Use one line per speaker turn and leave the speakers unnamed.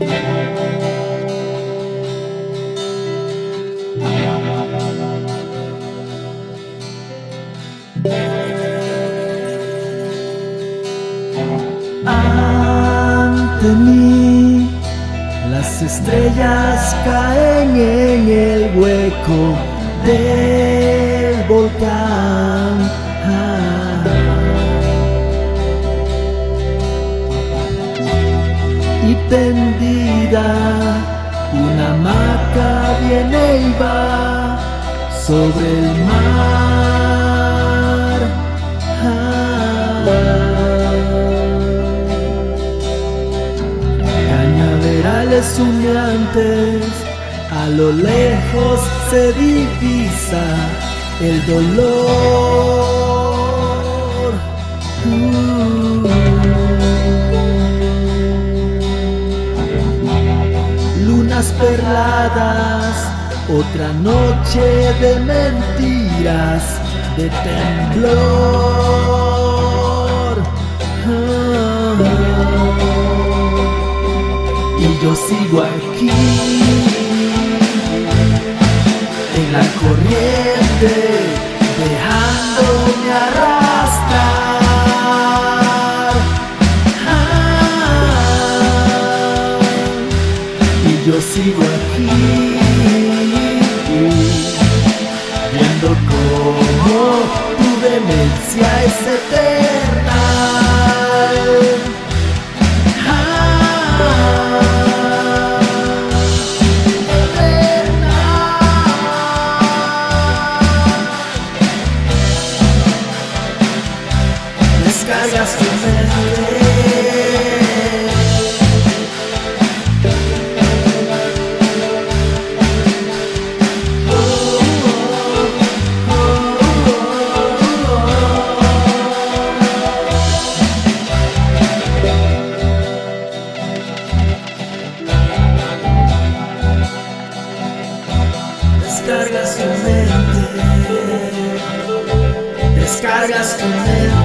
Ante mí las estrellas caen en el hueco del volcán. Y tendida una hamaca viene y va sobre el mar. Cañaverales humeantes, a lo lejos se divisa el dolor. Lunas perladas, otra noche de mentiras, de temblor. Y yo sigo aquí, en la corriente, dejándome arrastrar. Y yo sigo aquí, viendo cómo tu demencia es eterna. Descargas tu mente, descargas tu mente, descargas tu mente.